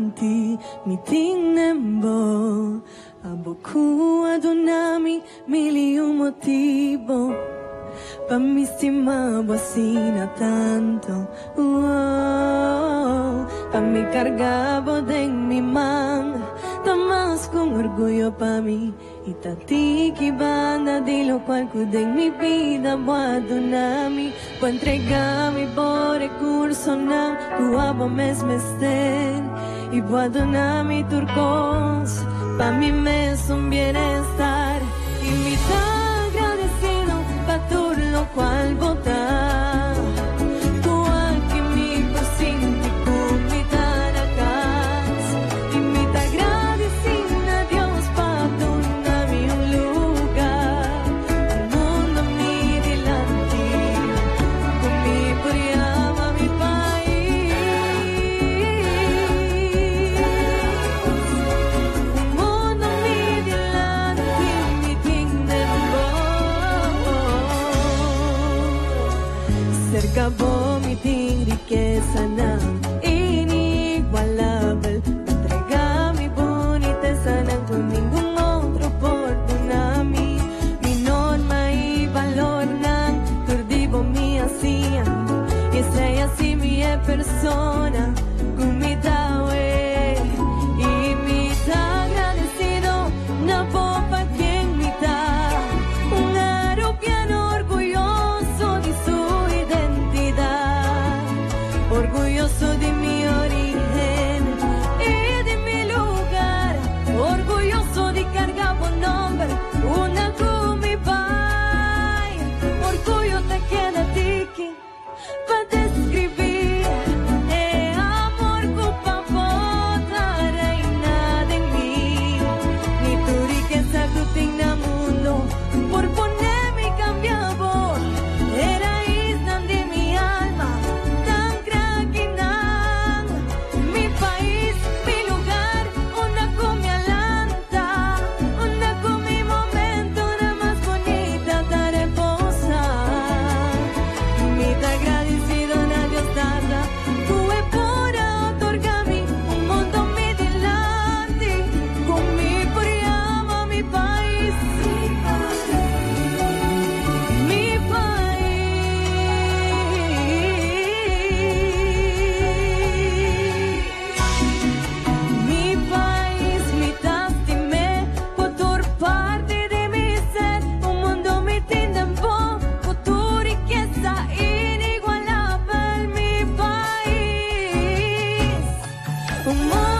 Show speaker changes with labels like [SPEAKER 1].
[SPEAKER 1] nanti mitingnembo Aboku adunami miliun motivo Pa mi estimar bocina tanto Pa mi cargabo de mi manga Tomas con orgullo pa mi Itati ki banda di lo cual cuide en mi vida Adunami Pa entregami por recurso nam Tu abo mes mester Y adunami turcos Pa mi mes un bienestar Y mi tan agradecido Pa todo lo cual votar Tu aquí mi paciente con mi tan acá Y mi tan agradecido a Dios Pa donarme un lugar El mundo mi delante Con mi priama mi país Acabó mi riqueza na inigualable Entrega mi boniteza na con ningún otro oportunami Mi norma y valor na turdivo mi hacía Y sei así mi persona con mi tawe Y mi agradecido na popa quien mi ta Un aeropiano orgulloso de su Orgulloso de mi origen y de mi lugar Orgulloso de cargar por nombre una con mi pai Orgullo te queda tiki para describir amor culpa bota reinada en mí Ni tu riqueza que tengo en el mundo Por ponerme y cambiar vos Era isla de mi alma Como